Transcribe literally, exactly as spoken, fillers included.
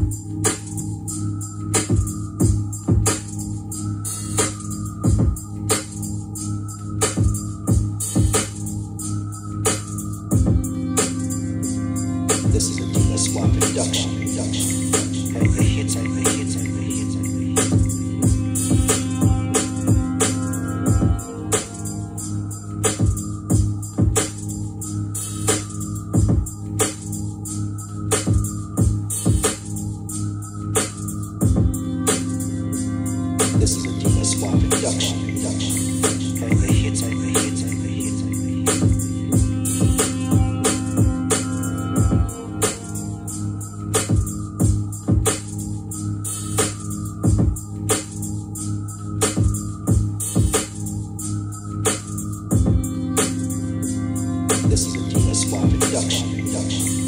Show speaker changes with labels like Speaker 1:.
Speaker 1: This is a Deleswa production. Production. Hey, the hits, hey, the hits, hey, the hits, hey, the hits. This is a Deleswa production. Production. Hey, the hits, hey, the hits, hey, the hits, hey, the hits. This is a Deleswa production. Production.